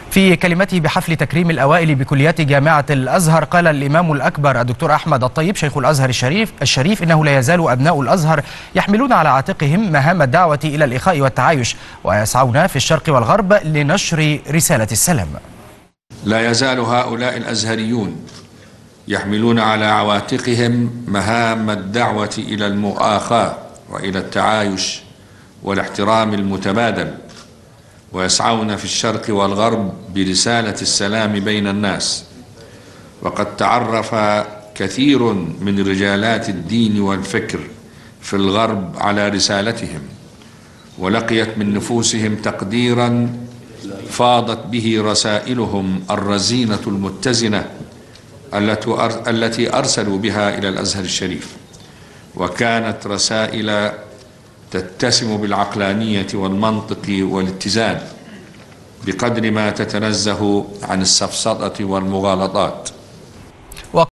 في كلمته بحفل تكريم الأوائل بكليات جامعة الأزهر، قال الإمام الأكبر الدكتور أحمد الطيب شيخ الأزهر الشريف إنه لا يزال أبناء الأزهر يحملون على عاتقهم مهام الدعوة إلى الإخاء والتعايش، ويسعون في الشرق والغرب لنشر رسالة السلام. لا يزال هؤلاء الأزهريون يحملون على عواتقهم مهام الدعوة إلى المؤاخاة وإلى التعايش والاحترام المتبادل، ويسعون في الشرق والغرب برسالة السلام بين الناس. وقد تعرف كثير من رجالات الدين والفكر في الغرب على رسالتهم، ولقيت من نفوسهم تقديرا فاضت به رسائلهم الرزينة المتزنة التي أرسلوا بها إلى الأزهر الشريف، وكانت رسائل تتسم بالعقلانية والمنطق والاتزان بقدر ما تتنزه عن السفسطة والمغالطات.